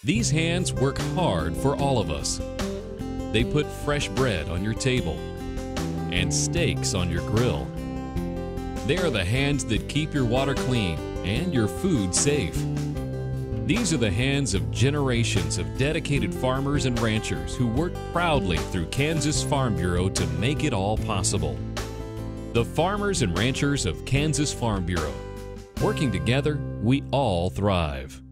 These hands work hard for all of us. They put fresh bread on your table and steaks on your grill. They are the hands that keep your water clean and your food safe. These are the hands of generations of dedicated farmers and ranchers who work proudly through Kansas Farm Bureau to make it all possible. The farmers and ranchers of Kansas Farm Bureau. Working together, we all thrive.